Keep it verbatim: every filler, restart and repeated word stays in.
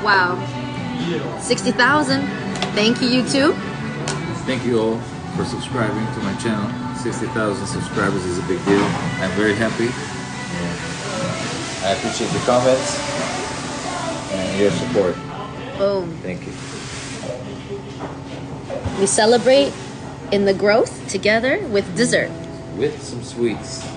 Wow. sixty thousand. Thank you, YouTube. Thank you all for subscribing to my channel. sixty thousand subscribers is a big deal. I'm very happy. I appreciate the comments and your support. Boom. Thank you. We celebrate in the growth together with dessert. With some sweets.